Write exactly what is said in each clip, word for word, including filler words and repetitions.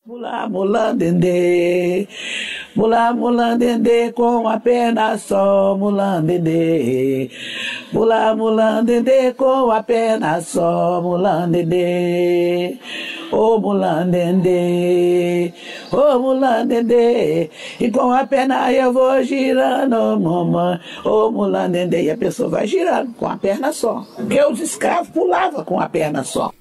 Mula, mula, dendê, mula, mula, dendê, com a perna só, mula, dendê, mula, mula, dendê, com a perna só, mula, dendê, ô mula, dendê, ô mula, dendê, e com a perna eu vou girando, mamãe, ô mula, dendê, e a pessoa vai girando com a perna só, porque os escravos pulavam com a perna só.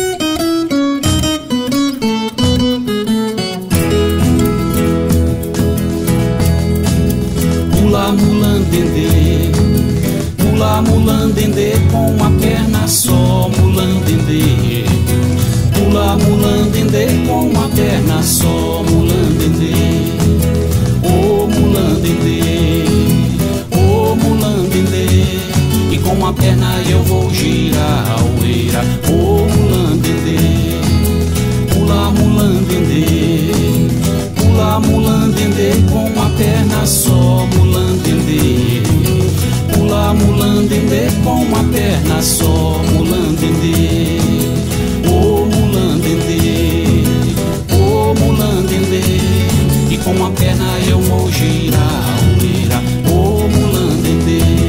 Mula, mulandendê, mula, mulandendê, com a perna só, mulandendê. Mula, mulandendê, com a perna só, mulandendê. Ô mulandendê, ô mulandendê, e com a perna eu vou girar a oeira. Ô mulandendê, mula, mulandendê, mula, mulandendê, com a perna só, mulandendê. Mula, mulandendê, com a perna só, mulandendê. Ô mulandendê, ô mulandendê, e com a perna eu vou girar a oeira. Ô mulandendê.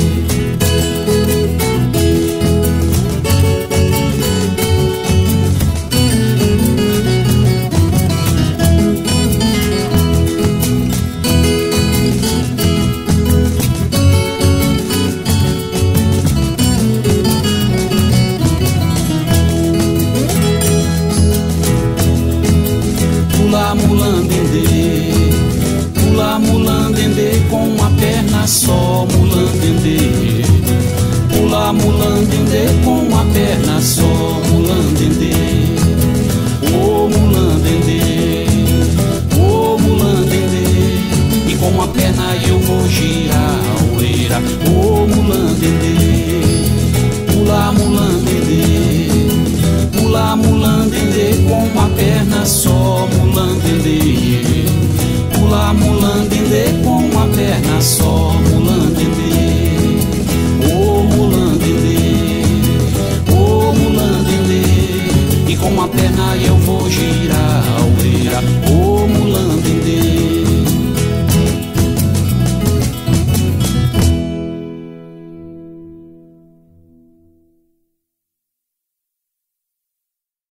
Mula, mulandendê, mula, mulandendê, com a perna só, mulandendê. Mula, mulandendê, com a perna só, mulandendê. Ô mulandendê, ô mulandendê, e com a perna eu vou girar a oeira. Ô mulandendê, mula, mulandendê, mula, mulandendê, com a perna só, mulandendê. Mula, mulandendê, com a perna só, mulandendê.